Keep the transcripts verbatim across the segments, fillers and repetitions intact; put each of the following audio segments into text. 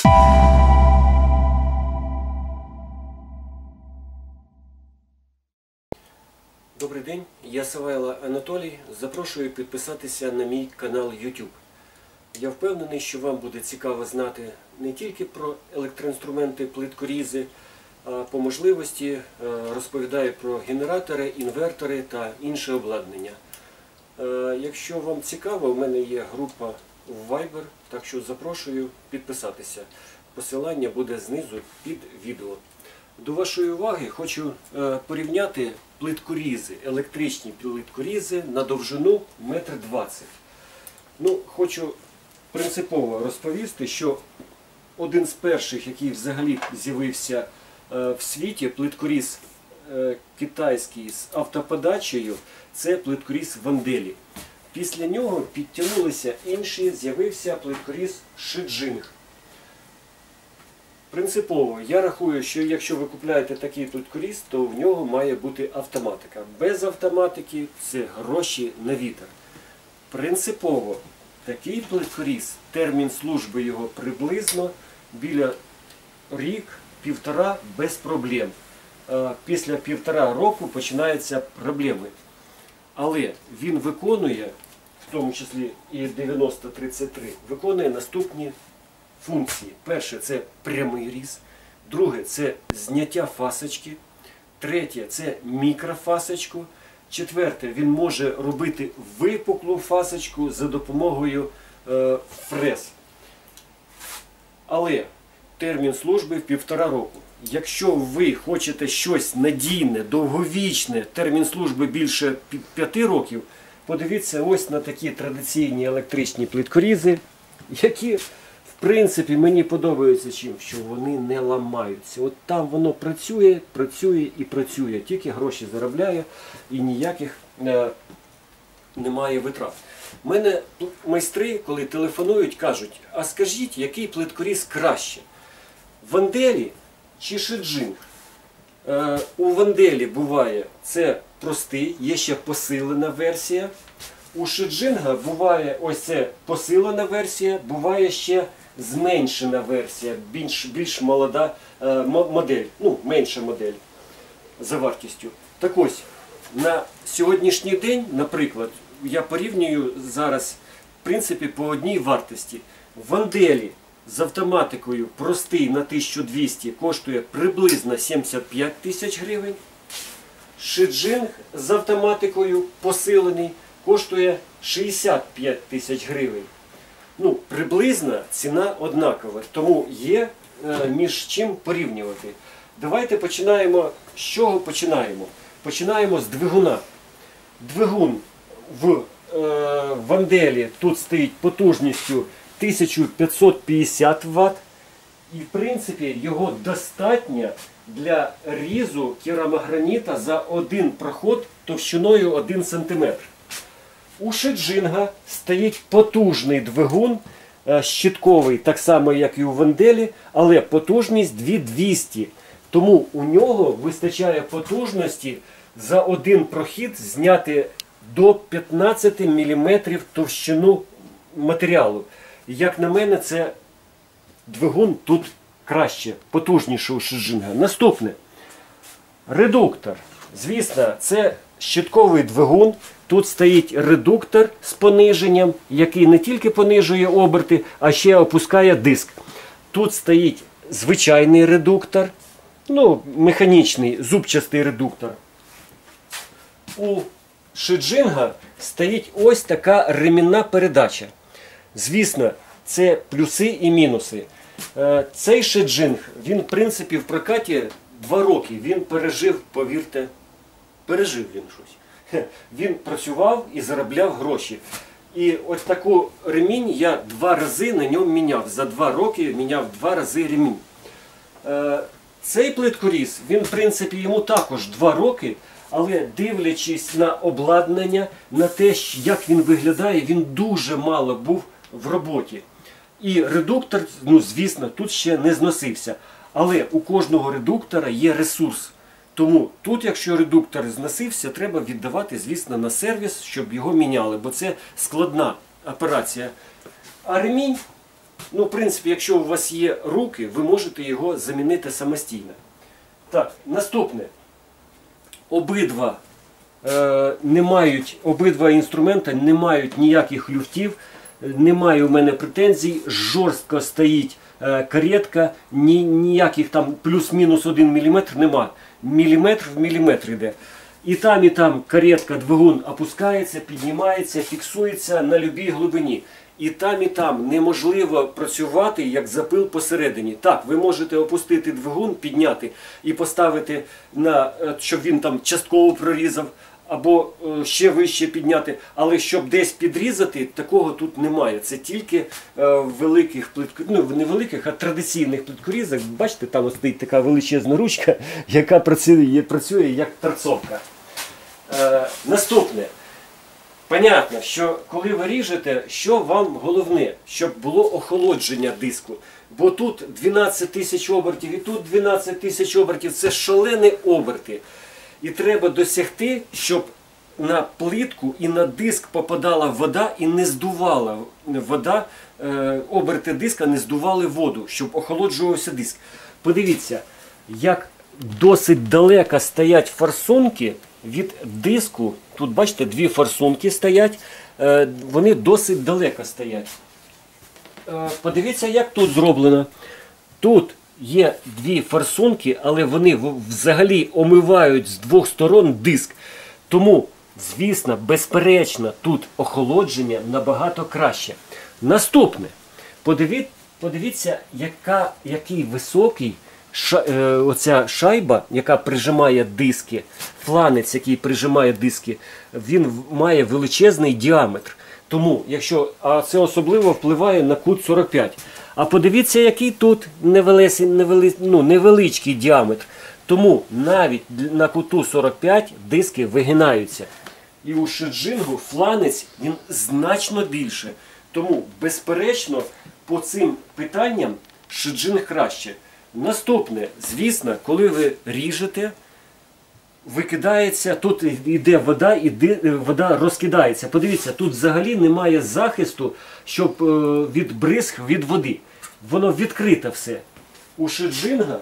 Добрий день, я Савайло Анатолій. Запрошую підписатися на мій канал YouTube. Я впевнений, що вам буде цікаво знати не тільки про електроінструменти, плиткорізи, а по можливості розповідаю про генератори, інвертори та інше обладнання. Якщо вам цікаво, в мене є група в Viber, так що запрошую підписатися. Посилання буде знизу під відео. До вашої уваги хочу порівняти плиткорізи, електричні плиткорізи на довжину метр двадцять. Ну, хочу принципово розповісти, що один з перших, який взагалі з'явився в світі, плиткоріз китайський з автоподачею, це плиткоріз Ванделі. Після нього підтягнулися інші, з'явився плиткоріз Шиджинг. Принципово, я рахую, що якщо ви купуєте такий плиткоріз, то в нього має бути автоматика. Без автоматики це гроші на вітер. Принципово, такий плиткоріз, термін служби його приблизно біля рік-півтора без проблем. Після півтора року починаються проблеми. Але він виконує, в тому числі і дев'яносто тридцять три, виконує наступні функції. Перше – це прямий різ. Друге – це зняття фасочки. Третє – це мікрофасочку. Четверте – він може робити випуклу фасочку за допомогою е, фрез. Але термін служби півтора року. Якщо ви хочете щось надійне, довговічне, термін служби більше п'яти років, подивіться ось на такі традиційні електричні плиткорізи, які, в принципі, мені подобаються чим, що вони не ламаються. От там воно працює, працює і працює, тільки гроші заробляє і ніяких е, немає витрат. У мене майстри, коли телефонують, кажуть, а скажіть, який плиткоріз краще? Ванделі чи Шиджинг? Е, у Ванделі буває це простий, є ще посилена версія. У Шиджинга буває ось це посилена версія, буває ще зменшена версія, більш, більш молода е, модель, ну, менша модель за вартістю. Так ось, на сьогоднішній день, наприклад, я порівнюю зараз, в принципі, по одній вартості. Ванделі з автоматикою простий на тисячу двісті коштує приблизно сімдесят п'ять тисяч гривень. Шиджинг з автоматикою посилений коштує шістдесят п'ять тисяч гривень. Ну, приблизно ціна однакова, тому є е, між чим порівнювати. Давайте починаємо. З чого починаємо? Починаємо з двигуна. Двигун в е, Ванделі тут стоїть потужністю тисяча п'ятсот п'ятдесят ватт. І, в принципі, його достатньо для різу керамограніта за один проход товщиною один сантиметр. У Шиджинга стоїть потужний двигун, щитковий, так само, як і у Ванделі, але потужність дві тисячі двісті. Тому у нього вистачає потужності за один прохід зняти до п'ятнадцяти міліметрів товщину матеріалу. Як на мене, це двигун тут краще, потужніше у Шиджинга. Наступне. Редуктор. Звісно, це щитковий двигун. Тут стоїть редуктор з пониженням, який не тільки понижує оберти, а ще опускає диск. Тут стоїть звичайний редуктор, ну, механічний, зубчастий редуктор. У Шиджинга стоїть ось така ремінна передача. Звісно, це плюси і мінуси. Цей Шиджинг, він, в принципі, в прокаті два роки. Він пережив, повірте, пережив він щось. Він працював і заробляв гроші. І ось таку ремінь я два рази на ньому міняв. За два роки міняв два рази ремінь. Цей плиткоріз, він, в принципі, йому також два роки, але дивлячись на обладнання, на те, як він виглядає, він дуже мало був в роботі. І редуктор, ну, звісно, тут ще не зносився. Але у кожного редуктора є ресурс. Тому тут, якщо редуктор зносився, треба віддавати, звісно, на сервіс, щоб його міняли, бо це складна операція. А ремінь, Ну, в принципі, якщо у вас є руки, ви можете його замінити самостійно. Так, наступне. Обидва, е, не мають, обидва інструменти не мають ніяких люфтів, немає у мене претензій, жорстко стоїть е, каретка, ні, ніяких там плюс-мінус один міліметр нема. Міліметр в міліметр йде. І там, і там каретка, двигун опускається, піднімається, фіксується на любій глибині. І там, і там неможливо працювати, як запил посередині. Так, ви можете опустити двигун, підняти і поставити, на, щоб він там частково прорізав, або ще вище підняти. Але щоб десь підрізати, такого тут немає. Це тільки в великих плиткорізах, ну не великих, а традиційних плиткорізах. Бачите, там ось стоїть така величезна ручка, яка працює, працює як торцовка. Е, наступне. Понятно, що коли ви ріжете, що вам головне, щоб було охолодження диску. Бо тут дванадцять тисяч обертів і тут дванадцять тисяч обертів. Це шалені оберти. І треба досягти, щоб на плитку і на диск попадала вода і не здувала вода, е, оберти диска не здували воду, щоб охолоджувався диск. Подивіться, як досить далеко стоять форсунки від диску. Тут, бачите, дві форсунки стоять, е, вони досить далеко стоять. Е, подивіться, як тут зроблено. Тут є дві форсунки, але вони взагалі омивають з двох сторон диск. Тому, звісно, безперечно, тут охолодження набагато краще. Наступне. Подиві, подивіться, яка, який високий ша, е, оця шайба, яка прижимає диски, фланець, який прижимає диски, він має величезний діаметр. Тому, якщо, а це особливо впливає на кут сорок п'ять. А подивіться, який тут невеличкий, невели, ну, невеличкий діаметр. Тому навіть на куту сорок п'ять диски вигинаються. І у шеджингу фланець він значно більше. Тому, безперечно, по цим питанням шеджинг краще. Наступне, звісно, коли ви ріжете, викидається, тут йде вода, і вода розкидається. Подивіться, тут взагалі немає захисту, щоб від бризг, від води. Воно відкрите все. У шеджинга,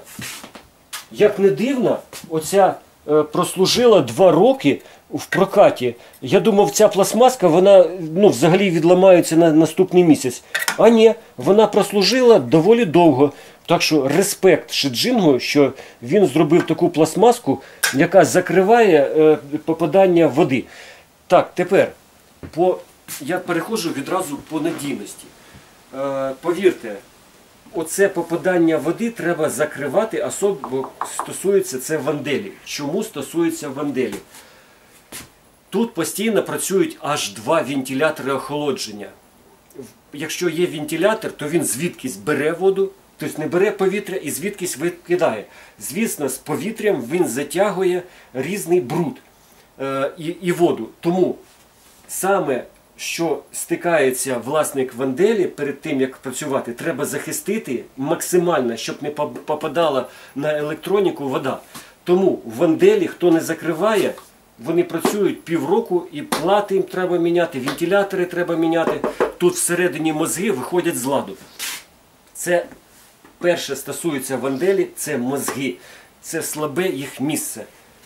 як не дивно, оця прослужила два роки в прокаті. Я думав, ця пластмаска, вона ну, взагалі відламається на наступний місяць. А ні, вона прослужила доволі довго. Так що респект Шеджингу, що він зробив таку пластмаску, яка закриває е, попадання води. Так, тепер по, я переходжу відразу по надійності. Е, повірте, оце попадання води треба закривати, особливо стосується це ванделів. Чому стосується ванделів? Тут постійно працюють аж два вентилятори охолодження. Якщо є вентилятор, то він звідкись бере воду, тобто не бере повітря і звідкись викидає. Звісно, з повітрям він затягує різний бруд е, і, і воду. Тому саме, що стикається власник ванделі перед тим, як працювати, треба захистити максимально, щоб не попадала на електроніку вода. Тому в ванделі, хто не закриває, вони працюють півроку і плати їм треба міняти, вентилятори треба міняти. Тут всередині мозги виходять з ладу. Це перше стосується ванделі, це мозги. Це слабе їх місце.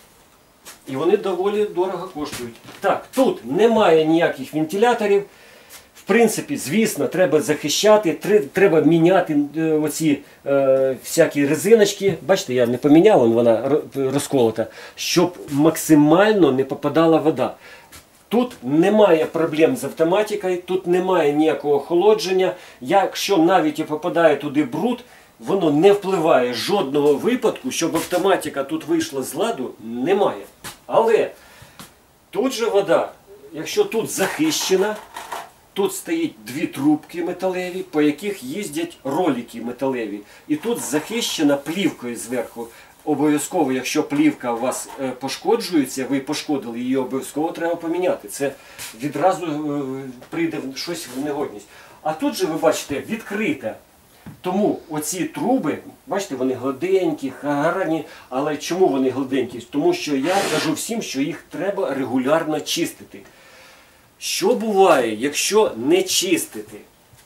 І вони доволі дорого коштують. Так, тут немає ніяких вентиляторів. В принципі, звісно, треба захищати, треба міняти оці е, всякі резиночки. Бачите, я не поміняв, вона розколота, щоб максимально не попадала вода. Тут немає проблем з автоматикою, тут немає ніякого охолодження. Якщо навіть і попадає туди бруд, воно не впливає жодного випадку, щоб автоматика тут вийшла з ладу, немає. Але тут же вода, якщо тут захищена, тут стоїть дві трубки металеві, по яких їздять ролики металеві. І тут захищена плівкою зверху. Обов'язково, якщо плівка у вас пошкоджується, ви пошкодили її, обов'язково треба поміняти. Це відразу прийде щось в негодність. А тут же, ви бачите, відкрита. Тому оці труби, бачите, вони гладенькі, гарні. Але чому вони гладенькі? Тому що я кажу всім, що їх треба регулярно чистити. Що буває, якщо не чистити?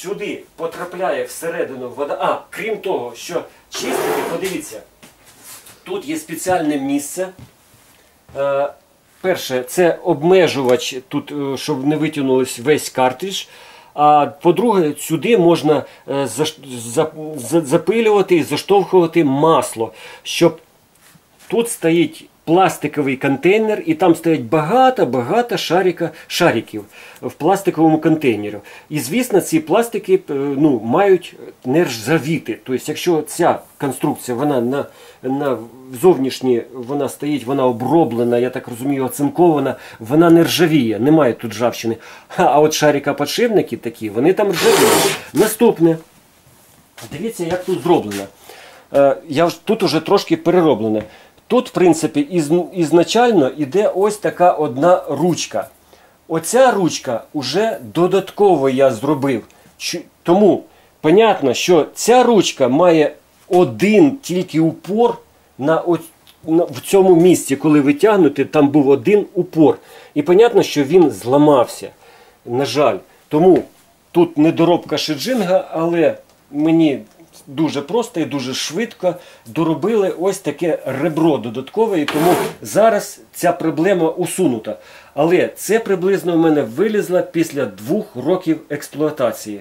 сюди потрапляє всередину вода. А, крім того, що чистити, подивіться, тут є спеціальне місце. Е, перше, це обмежувач, тут, щоб не витягнулось весь картридж. А по-друге, сюди можна е, за, за, за, запилювати і заштовхувати масло, щоб тут стоїть пластиковий контейнер, і там стоять багато-багато шарика, шариків в пластиковому контейнері. І, звісно, ці пластики ну, мають не ржавіти. Тобто, якщо ця конструкція, вона на, на зовнішній, вона стоїть, вона оброблена, я так розумію, оцинкована, вона не ржавіє, немає тут ржавчини. А от шарика-подшипники такі, вони там ржавіють. Наступне. Дивіться, як тут зроблено. Я тут уже трошки перероблено. Тут, в принципі, із, ізначально йде ось така одна ручка. Оця ручка вже додатково я зробив. Тому, понятно, що ця ручка має один тільки упор на, на, в цьому місці, коли ви тягнете, там був один упор. І понятно, що він зламався, на жаль. Тому тут недоробка шеджинга, але мені дуже просто і дуже швидко доробили ось таке ребро додаткове, і тому зараз ця проблема усунута. Але це приблизно в мене вилізло після двох років експлуатації.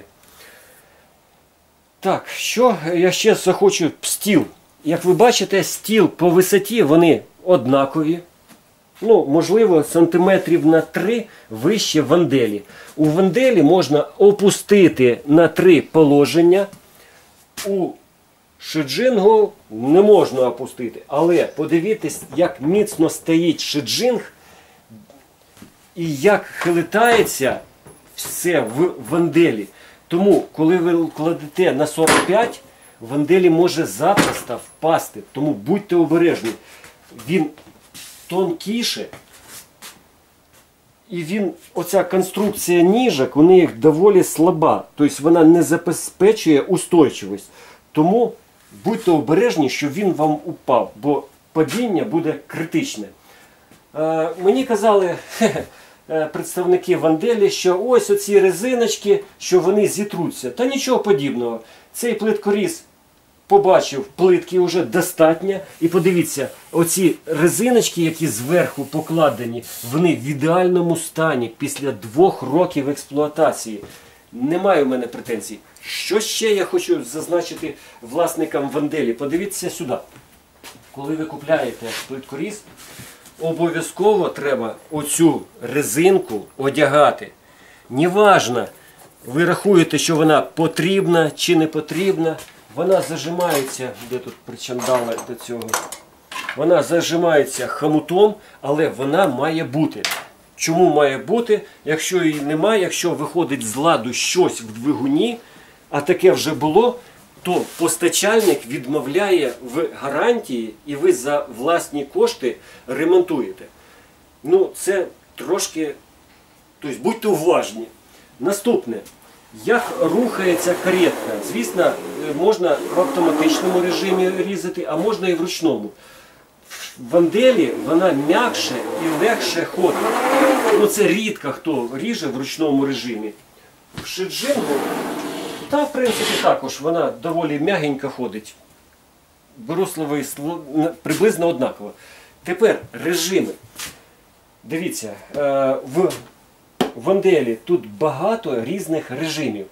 Так, що я ще захочу? Стіл. Як ви бачите, стіл по висоті вони однакові. Ну, можливо, сантиметрів на три вище ванделі. У ванделі можна опустити на три положення. У шеджингу не можна опустити. Але подивіться, як міцно стоїть шеджинг і як хилитається все в ванделі. Тому, коли ви кладете на сорок п'ять, ванделі може запросто впасти. Тому будьте обережні. Він тонкіше. І він, оця конструкція ніжок, у них доволі слаба. Тобто вона не забезпечує устойчивість. Тому будьте обережні, щоб він вам упав, бо падіння буде критичне. Е, мені казали представники ванделі, що ось оці резиночки, що вони зітруться. Та нічого подібного. Цей плиткоріз побачив, плитки вже достатньо. І подивіться, оці резиночки, які зверху покладені, вони в ідеальному стані після двох років експлуатації. Немає в мене претензій. Що ще я хочу зазначити власникам ванделі? Подивіться сюди. Коли ви купляєте плиткоріз, обов'язково треба оцю резинку одягати. Неважно, ви рахуєте, що вона потрібна чи не потрібна. Вона зажимається, де тут причандали до цього, вона зажимається хомутом, але вона має бути. Чому має бути? Якщо її немає, якщо виходить з ладу щось в двигуні, а таке вже було, то постачальник відмовляє в гарантії і ви за власні кошти ремонтуєте. Ну, це трошки, тобто будьте уважні. Наступне. Як рухається каретка? Звісно, можна в автоматичному режимі різати, а можна і в ручному. В ванделі вона м'якше і легше ходить. Ну, це рідко хто ріже в ручному режимі. В шеджингу, та в принципі також вона доволі м'ягенько ходить. Брусловий приблизно однаково. Тепер режими. Дивіться, в ванделі тут багато різних режимів.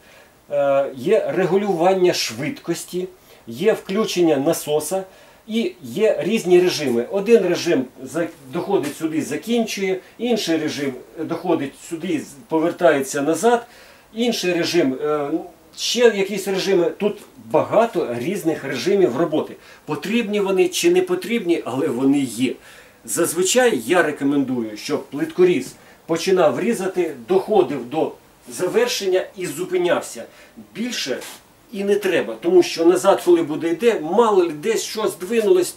Є регулювання швидкості, є включення насоса і є різні режими. Один режим доходить сюди, закінчує, інший режим доходить сюди, повертається назад, інший режим, ще якісь режими. Тут багато різних режимів роботи. Потрібні вони чи не потрібні, але вони є. Зазвичай я рекомендую, щоб плиткоріз починав різати, доходив до завершення і зупинявся. Більше і не треба, тому що назад, коли буде йде, мало ли десь щось здвинулось,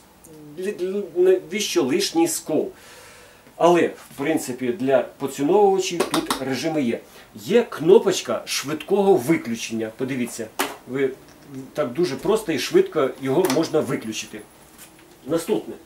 навіщо лишній скол. Але, в принципі, для поціновувачів тут режими є. Є кнопочка швидкого виключення. Подивіться, ви так дуже просто і швидко його можна виключити. Наступне.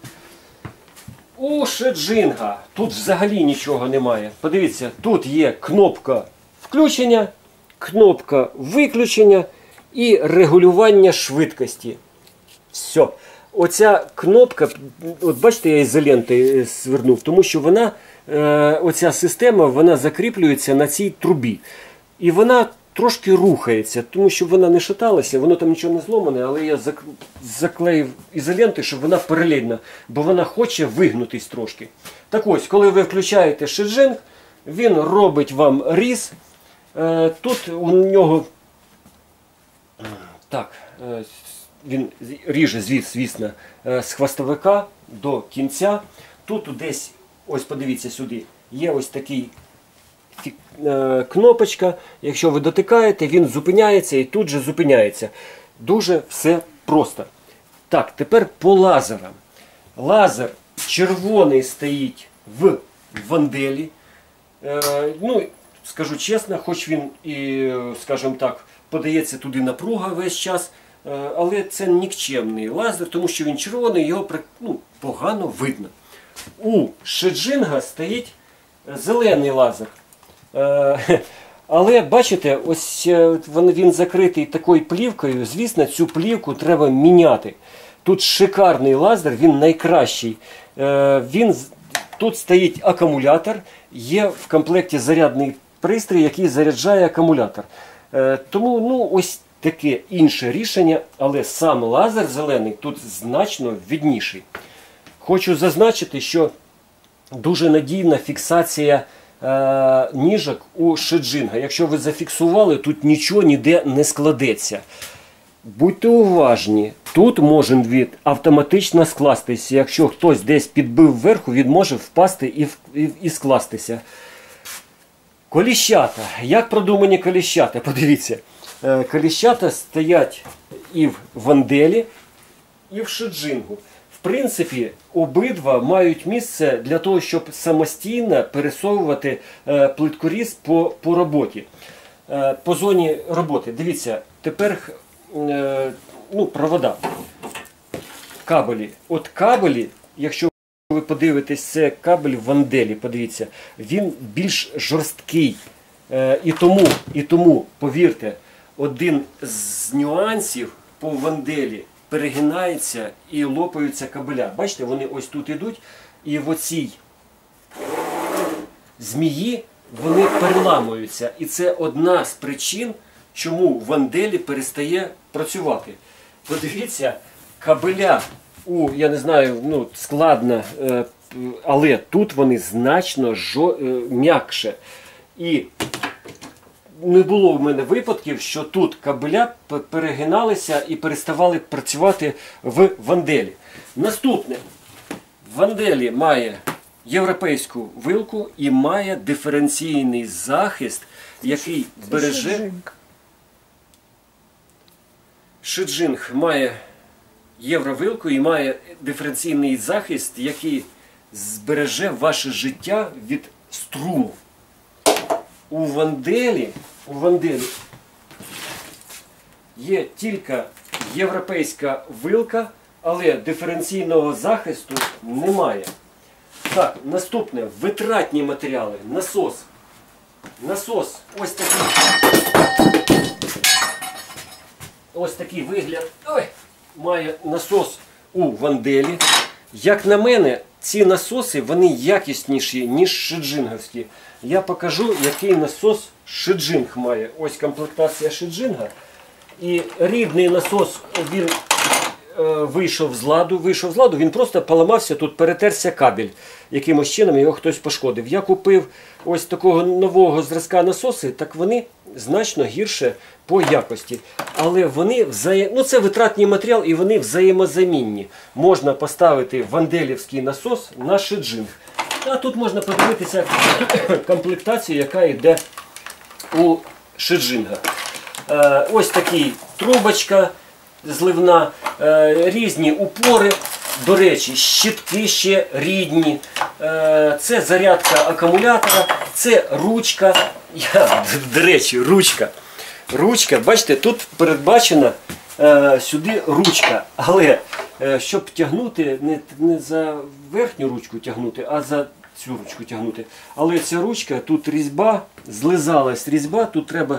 У шеджинга тут взагалі нічого немає. Подивіться, тут є кнопка включення, кнопка виключення і регулювання швидкості. Все. Оця кнопка, от бачите, я ізоленти звернув, тому що вона, е, оця система, вона закріплюється на цій трубі. І вона трошки рухається, тому що вона не шаталася, воно там нічого не зломане, але я заклеїв ізоленти, щоб вона паралельна, бо вона хоче вигнутись трошки. Так ось, коли ви включаєте шеджинг, він робить вам різ. Е, тут у нього, так, е, він ріже, звісно, з хвостовика до кінця. Тут десь, ось подивіться сюди, є ось такий кнопочка. Якщо ви дотикаєте, він зупиняється і тут же зупиняється. Дуже все просто. Так, тепер по лазерам. Лазер червоний стоїть в ванделі. Е, ну, скажу чесно, хоч він і, скажімо так, подається туди напруга весь час, але це нікчемний лазер, тому що він червоний, його ну, погано видно. У шеджинга стоїть зелений лазер. Але бачите, ось він закритий такою плівкою. Звісно, цю плівку треба міняти. Тут шикарний лазер, він найкращий. Він, тут стоїть акумулятор, є в комплекті зарядний пристрій, який заряджає акумулятор. Тому ну, ось таке інше рішення, але сам лазер зелений тут значно відніший. Хочу зазначити, що дуже надійна фіксація е, ніжок у шеджинга. Якщо ви зафіксували, тут нічого ніде не складеться. Будьте уважні, тут може він автоматично скластися. Якщо хтось десь підбив вверху, він може впасти і, і, і скластися. Коліщата. Як продумані коліщата? Подивіться. Коліщата стоять і в ванделі, і в шеджингу. В принципі, обидва мають місце для того, щоб самостійно пересовувати плиткоріз по, по роботі. По зоні роботи. Дивіться, тепер ну, провода. Кабелі. От кабелі, якщо ви подивитесь, це кабель в ванделі, подивіться, він більш жорсткий. І тому, і тому, повірте, один з нюансів по ванделі перегинається і лопаються кабеля. Бачите, вони ось тут йдуть, і в оцій змії вони переламуються. І це одна з причин, чому ванделі перестає працювати. Подивіться, кабеля у, я не знаю, ну, складно, але тут вони значно м'якше. І не було в мене випадків, що тут кабеля перегиналися і переставали працювати в ванделі. Наступне. Ванделі має європейську вилку і має диференційний захист, який береже... Шеджинг має євровилку і має диференційний захист, який збереже ваше життя від струму. У ванделі, у ванделі є тільки європейська вилка, але диференційного захисту немає. Так, наступне. Витратні матеріали. Насос. Насос ось такий. Ось такий вигляд. Ой, має насос у ванделі. Як на мене, ці насоси, вони якісніші, ніж шеджинговські. Я покажу, який насос шеджинг має. Ось комплектація шеджинга. І рідний насос, він е, вийшов з ладу, вийшов з ладу, він просто поламався, тут перетерся кабель. Якимось чином його хтось пошкодив. Я купив ось такого нового зразка насоси, так вони значно гірше по якості. Але вони взаєм... ну, це витратний матеріал і вони взаємозамінні. Можна поставити ванделівський насос на шеджинг. А тут можна подивитися комплектацію, яка йде у шеджинга. Е, ось такий трубочка зливна, е, різні упори, до речі, щитки ще рідні. Е, це зарядка акумулятора, це ручка. Я, до речі, ручка. Ручка, бачите, тут передбачена е, сюди ручка. Але е, щоб тягнути, не, не за верхню ручку тягнути, а за цю ручку тягнути. Але ця ручка, тут різьба, злизалась різьба, тут треба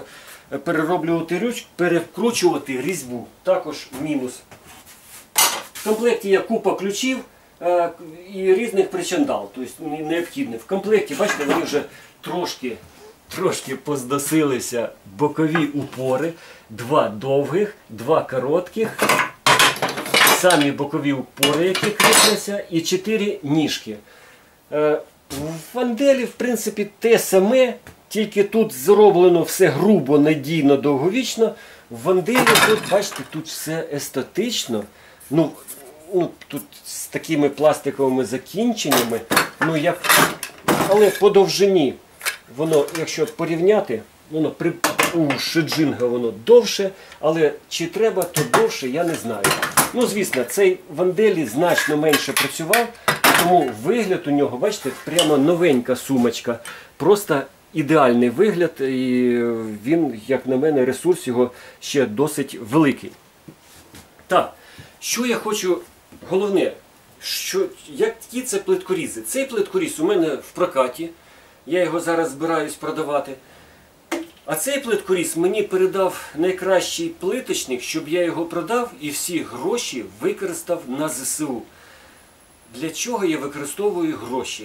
перероблювати рюч, перекручувати різьбу. Також мінус. В комплекті є купа ключів е, і різних причандал, тобто необхідних. В комплекті, бачите, вони вже трошки, трошки поздосилися бокові упори, два довгих, два коротких, самі бокові упори, які кріпляться, і чотири ніжки. Е, в Ванделі, в принципі, те саме, тільки тут зроблено все грубо, надійно, довговічно. В Ванделі тут, бачите, тут все естетично. Ну, ну, тут з такими пластиковими закінченнями, ну, як, але по довжині воно, якщо порівняти, воно при у Шеджинга воно довше, але чи треба, то довше, я не знаю. Ну, звісно, цей Ванделі значно менше працював, тому вигляд у нього, бачите, прямо новенька сумочка, просто ідеальний вигляд, і він, як на мене, ресурс його ще досить великий. Так, що я хочу, головне, що, які це плиткорізи? Цей плиткоріз у мене в прокаті, я його зараз збираюсь продавати. А цей плиткоріз мені передав найкращий плиточник, щоб я його продав і всі гроші використав на ЗСУ. Для чого я використовую гроші?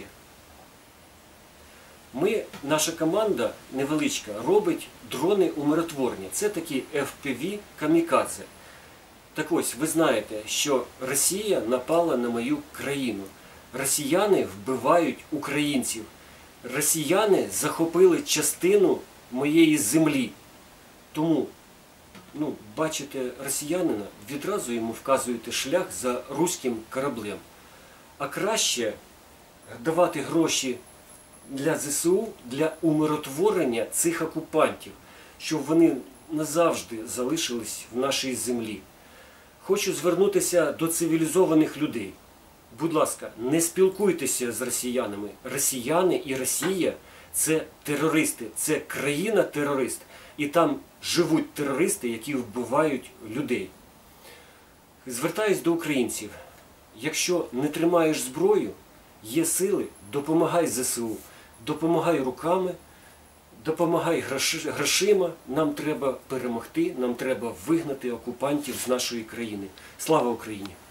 Ми, наша команда невеличка, робить дрони умиротворні. Це такі еф пі ві камікадзе. Так ось, ви знаєте, що Росія напала на мою країну. Росіяни вбивають українців. Росіяни захопили частину моєї землі. Тому, ну, бачите росіянина, відразу йому вказуєте шлях за руським кораблем. А краще давати гроші для ЗСУ, для умиротворення цих окупантів, щоб вони назавжди залишились в нашій землі. Хочу звернутися до цивілізованих людей. Будь ласка, не спілкуйтеся з росіянами. Росіяни і Росія – це терористи, це країна-терорист. І там живуть терористи, які вбивають людей. Звертаюсь до українців. Якщо не тримаєш зброю, є сили, допомагай ЗСУ, допомагай руками, допомагай грошима. Нам треба перемогти, нам треба вигнати окупантів з нашої країни. Слава Україні!